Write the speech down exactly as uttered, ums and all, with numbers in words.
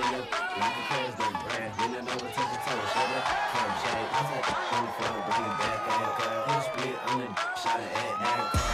your like a crash, then brand. Then I know what touch your toe, shut up. Come shake, I said, on the floor, bring it back, ass girl. Hit a split on the shot at that.